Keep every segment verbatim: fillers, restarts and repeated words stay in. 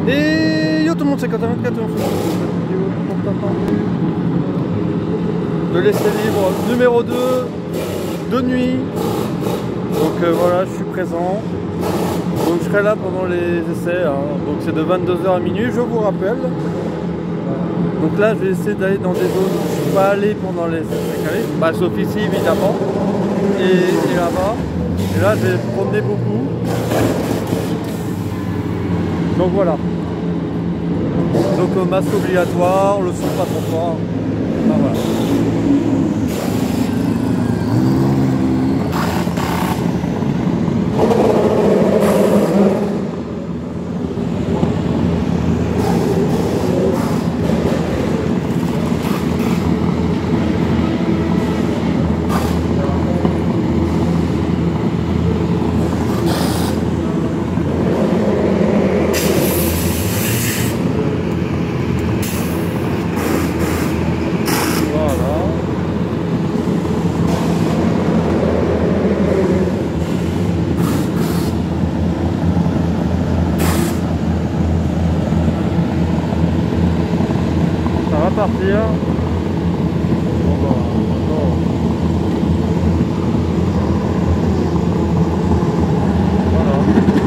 Et yo tout le monde, c'est Quentin vingt-quatre, on se retrouve pour cette vidéo tant attendue de l'essai libre numéro deux de nuit. Donc euh, voilà, je suis présent. Donc je serai là pendant les essais, hein. Donc c'est de vingt-deux heures à minuit, je vous rappelle. Donc là je vais essayer d'aller dans des zones où je ne suis pas allé pendant les essais calés, bah, sauf ici évidemment, et, et là-bas. Et là je vais promener beaucoup. Donc voilà. Donc euh, masque obligatoire, le son pas trop fort. Enfin, voilà. Partir. Bon, bah, non. Voilà.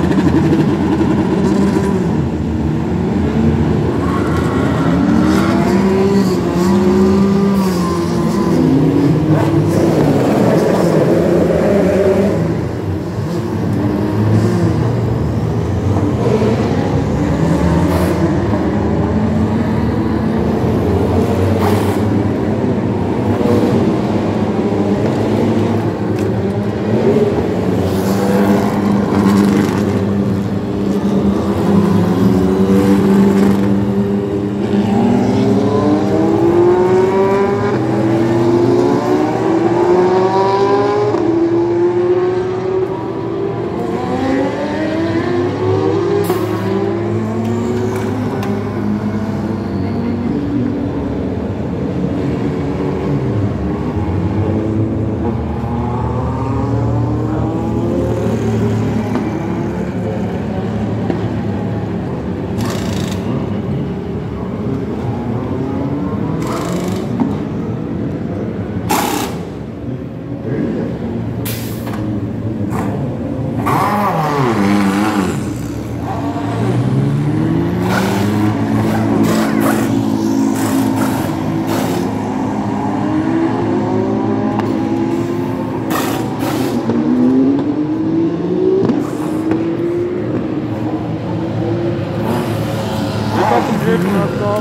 Pour l'instant,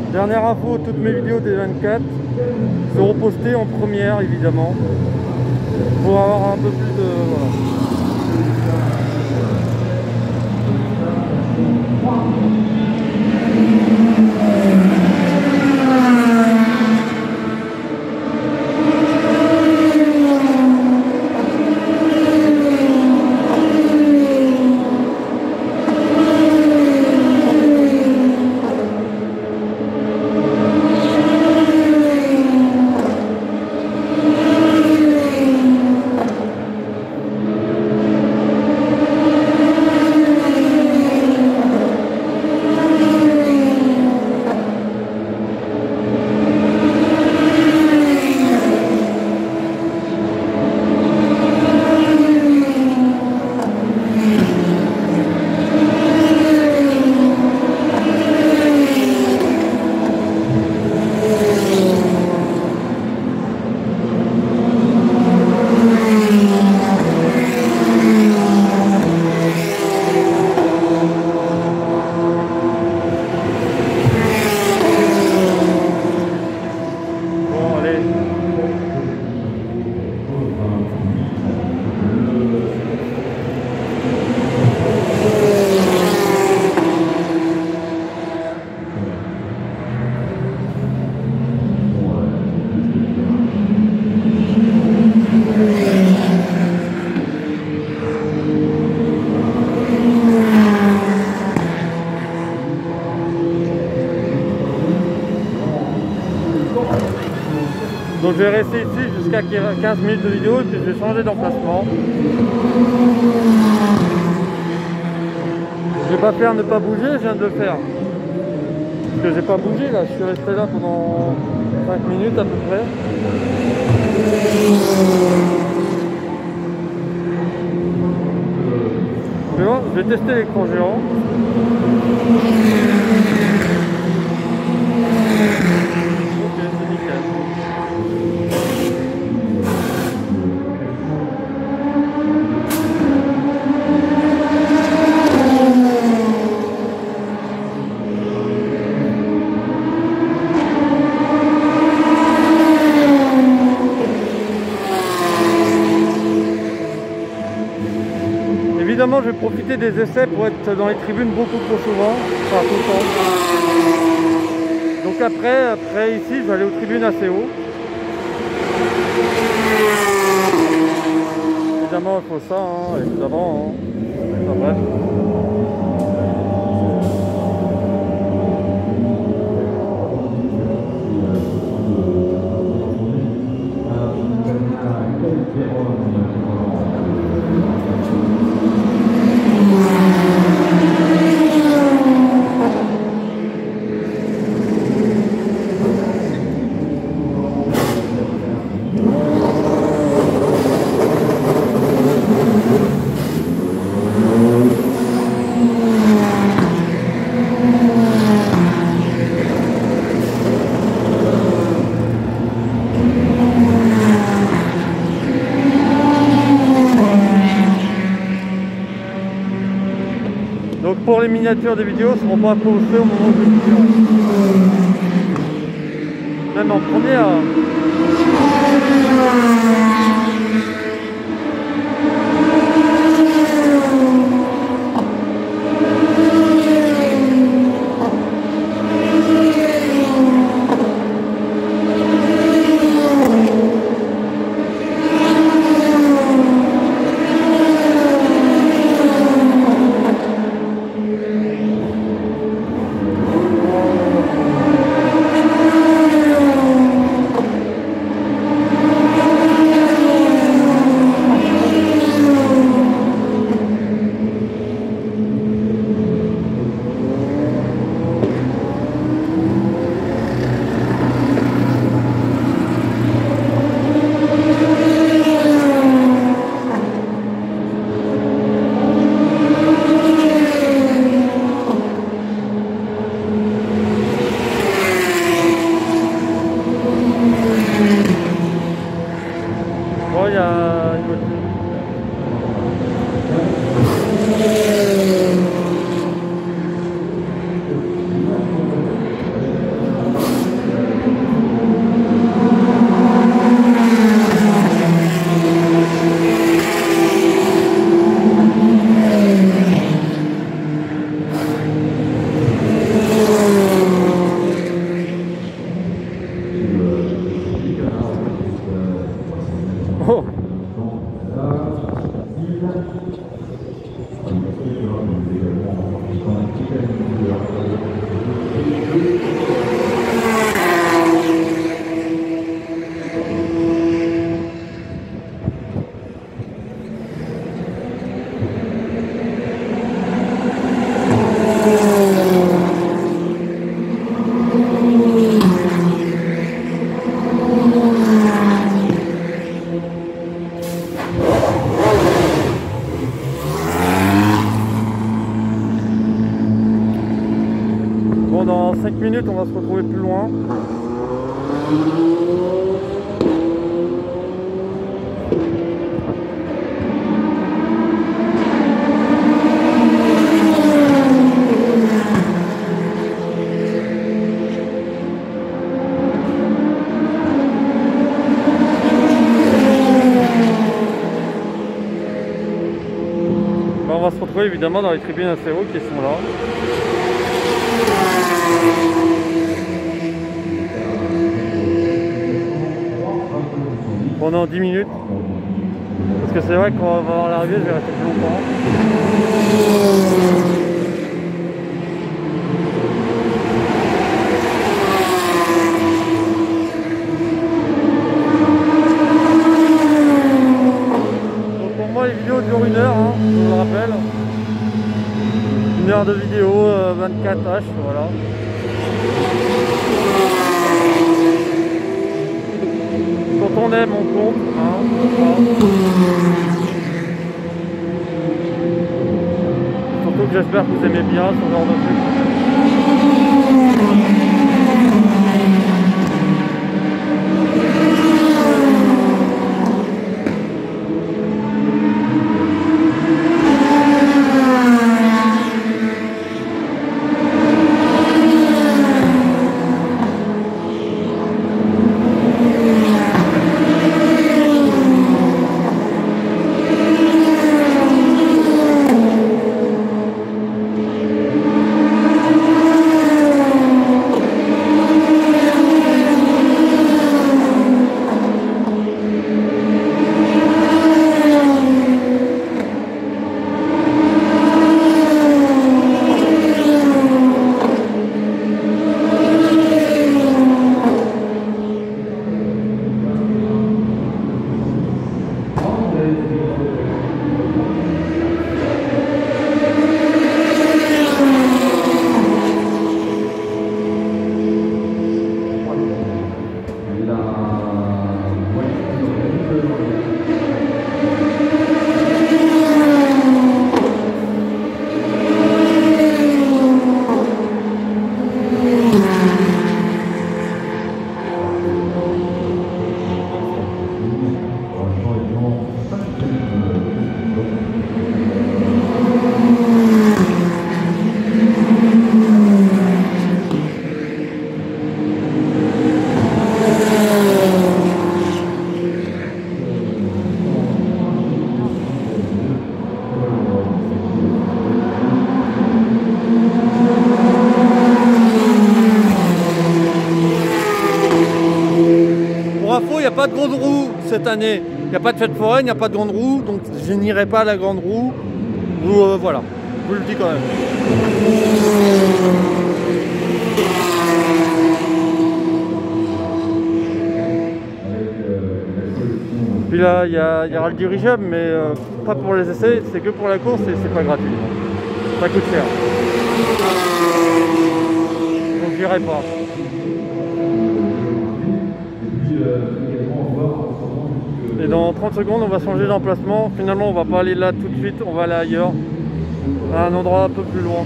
Dernière info, toutes mes vidéos des vingt-quatre seront postées en première évidemment pour avoir un peu plus de... Voilà. Donc je vais rester ici jusqu'à quinze minutes de vidéo et puis je vais changer d'emplacement. Je vais pas faire ne pas bouger, je viens de le faire. Parce que j'ai pas bougé là, je suis resté là pendant cinq minutes à peu près. Mais bon, je vais tester l'écran géant. Ok, c'est nickel. Évidemment, je vais profiter des essais pour être dans les tribunes beaucoup trop souvent, enfin tout le temps. Donc après, après ici, je vais aller aux tribunes assez haut. Évidemment, il faut ça, hein, évidemment. Hein. Enfin bref. Donc pour les miniatures des vidéos, ne seront pas postées au moment où je tire. Même en première. va se retrouver plus loin. On va se retrouver évidemment dans les tribunes assez hautes qui sont là. Pendant dix minutes. Parce que c'est vrai qu'on va avoir l'arrivée, je vais rester plus longtemps. Les vidéos durent une heure, hein, je vous le rappelle. Une heure de vidéo, euh, vingt-quatre H, voilà. Quand on aime, on compte. Hein, voilà. Surtout que j'espère que vous aimez bien ce genre de truc. Il n'y a pas de grande roue cette année, il n'y a pas de fête foraine, il n'y a pas de grande roue, donc je n'irai pas à la grande roue. Vous, euh, voilà, je vous le dis quand même. Puis là, il y, y aura le dirigeable, mais euh, pas pour les essais, c'est que pour la course et c'est pas gratuit. Ça coûte cher. Donc j'irai pas. Et dans trente secondes, on va changer d'emplacement. Finalement, on va pas aller là tout de suite, on va aller ailleurs, à un endroit un peu plus loin.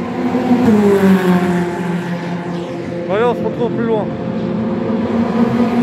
Voilà, on se retrouve plus loin.